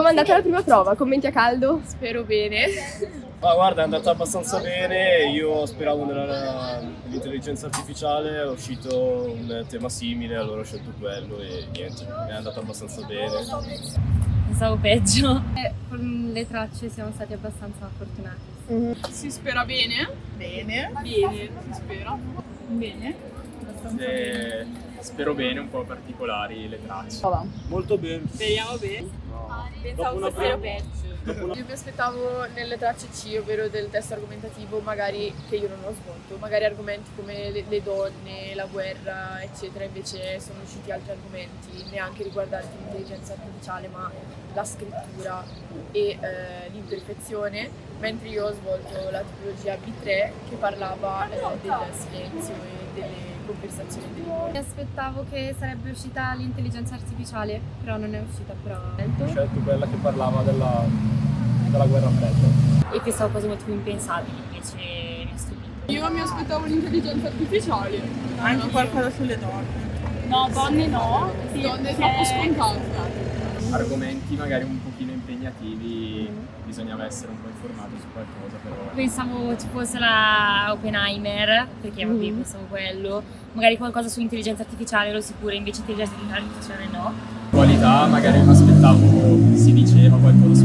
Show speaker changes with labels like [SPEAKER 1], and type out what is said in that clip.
[SPEAKER 1] Come è andata la prima prova? Commenti a caldo?
[SPEAKER 2] Spero bene.
[SPEAKER 3] Ma guarda, è andata abbastanza bene, io speravo nell'intelligenza artificiale, è uscito un tema simile, allora ho scelto quello e niente, è andata abbastanza bene.
[SPEAKER 4] Pensavo peggio. Con le tracce siamo stati abbastanza fortunati.
[SPEAKER 2] Si spera bene?
[SPEAKER 5] Bene.
[SPEAKER 2] Bene, si spera.
[SPEAKER 5] Bene.
[SPEAKER 6] Spero bene, un po' particolari le tracce.
[SPEAKER 3] Molto bene.
[SPEAKER 2] Speriamo bene.
[SPEAKER 3] Pensavo fosse
[SPEAKER 2] peggio. Io mi aspettavo nelle tracce C, ovvero del testo argomentativo, magari che io non ho svolto, magari argomenti come le donne, la guerra, eccetera, invece sono usciti altri argomenti, neanche riguardanti l'intelligenza artificiale, ma la scrittura e l'imperfezione, mentre io ho svolto la tipologia B3 che parlava del silenzio e delle conversazioni delle donne.
[SPEAKER 4] Mi aspettavo che sarebbe uscita l'intelligenza artificiale, però non è uscita.
[SPEAKER 3] Ho scelto quella che parlava della guerra fredda.
[SPEAKER 4] E pensavo cose molto più impensabili, invece mi ha stupito.
[SPEAKER 2] Io mi aspettavo l'intelligenza artificiale.
[SPEAKER 5] Anche qualcosa sulle donne.
[SPEAKER 2] No, donne no. Donne troppo scontate.
[SPEAKER 6] Argomenti magari un pochino impegnativi, bisognava essere un po' informati su qualcosa però.
[SPEAKER 4] Pensavo ci fosse la Oppenheimer, perché vabbè, pensavo quello. Magari qualcosa sull'intelligenza artificiale ero sicura, invece intelligenza artificiale no.
[SPEAKER 6] Qualità, magari mi aspettavo, si diceva qualcosa